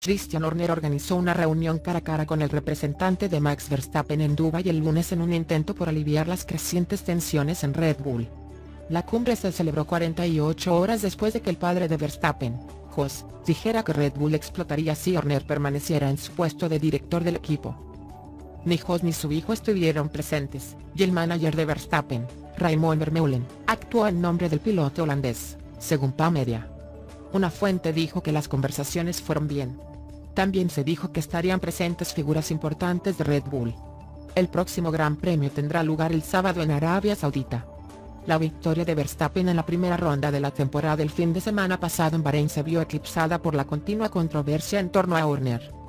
Christian Horner organizó una reunión cara a cara con el representante de Max Verstappen en Dubái el lunes en un intento por aliviar las crecientes tensiones en Red Bull. La cumbre se celebró 48 horas después de que el padre de Verstappen, Jos, dijera que Red Bull explotaría si Horner permaneciera en su puesto de director del equipo. Ni Jos ni su hijo estuvieron presentes, y el manager de Verstappen, Raymond Vermeulen, actuó en nombre del piloto holandés, según PA Media. Una fuente dijo que las conversaciones fueron bien. También se dijo que estarían presentes figuras importantes de Red Bull. El próximo Gran Premio tendrá lugar el sábado en Arabia Saudita. La victoria de Verstappen en la primera ronda de la temporada el fin de semana pasado en Bahrein se vio eclipsada por la continua controversia en torno a Horner.